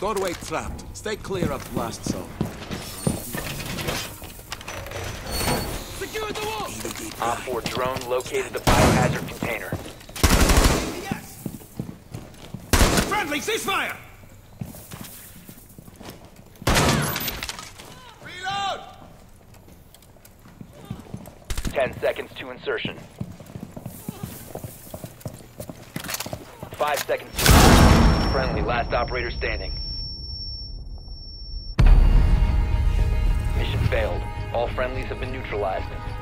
Doorway trapped. Stay clear of blast zone. Secure the wall! Op 4 drone located the biohazard container. Yes! Friendly, ceasefire! Reload! 10 seconds to insertion. 5 seconds to insertion. Friendly, last operator standing. Mission failed. All friendlies have been neutralized.